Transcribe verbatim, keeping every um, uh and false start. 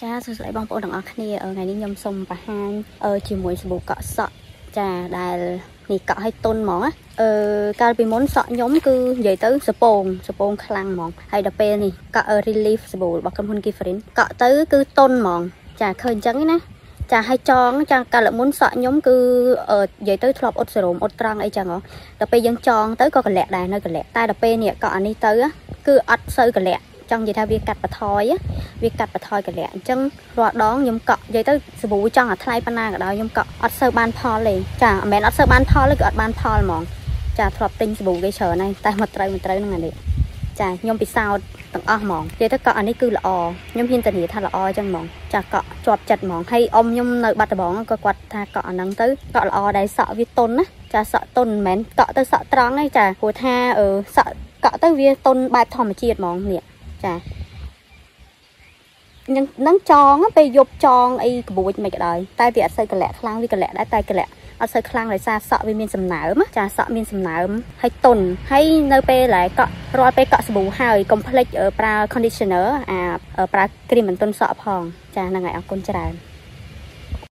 ចាសួស្តីបងប្អូនទាំងអស់គ្នាថ្ងៃនេះខ្ញុំសូមបង្ហាញអឺជាមួយសាប៊ូកក់សក់ចាដែលនេះកក់ឲ្យទុនហ្មងណាអឺកាលពីមុនសក់ខ្ញុំគឺនិយាយទៅសពងសពងខ្លាំងហ្មងហើយដល់ពេលនេះកក់ relief សាប៊ូរបស់ក្រុមហ៊ុន Giverin កក់ទៅគឺទុនហ្មងចាឃើញអញ្ចឹងណាចាឲ្យចងចាកាលមុនសក់ខ្ញុំគឺនិយាយទៅធ្លាប់អ៊ុតសេរ៉ូមអ៊ុតត្រង់អីចឹងហ៎ដល់ពេលយើងចងទៅក៏កលាក់ដែរនៅកលាក់តែដល់ពេលនេះកក់អានេះទៅគឺអត់សូវកលាក់ចង់និយាយថាវាកាត់បន្ថយវាកាត់បន្ថយកលាក់អញ្ចឹងរាល់ដងខ្ញុំកក់និយាយទៅសាប៊ូចង់អាថ្លៃប៉ុណ្ណាក៏ដោយខ្ញុំកក់អត់សូវបានផលទេចាមិនមែនអត់សូវបានផលទេគឺអត់បានផលហ្មងចាធ្លាប់ទិញសាប៊ូគេច្រើនហើយតែមកត្រូវមកត្រូវហ្នឹងអានេះចាខ្ញុំពិសោធន៍ទាំងអស់ហ្មងនិយាយទៅកក់អានេះគឺល្អខ្ញុំហ៊ានធានាថាល្អអញ្ចឹងហ្មងចាកក់ជាប់ចិត្តហ្មងហើយអ៊ំខ្ញុំនៅបាត់ដំបងក៏គាត់ថាកក់អាហ្នឹងទៅកក់ល្អដែរសក់វាទុនណាចាសក់ទុនមិនមែនកក់ទៅសក់ត្រង់ទេចាព្រោះថាអឺសក់កក់ទៅវាទុនបែបធម្មជាតិហ្មងនេះចានឹងចងពេលយប់ចងអីក្បួចមិនក៏ដោយតែវាអត់សូវកលាក់ខ្លាំងវាកលាក់ដែរតែកលាក់អត់សូវខ្លាំងដោយសារសក់វាមានសំណើមចាសក់មានសំណើមហើយទុនហើយនៅពេលដែលកក់រាល់ពេលកក់សាប៊ូហើយកុំភ្លេចប្រើ conditioner អាប្រើគ្រីមបន្ទន់សក់ផងចាហ្នឹងហើយអរគុណច្រើន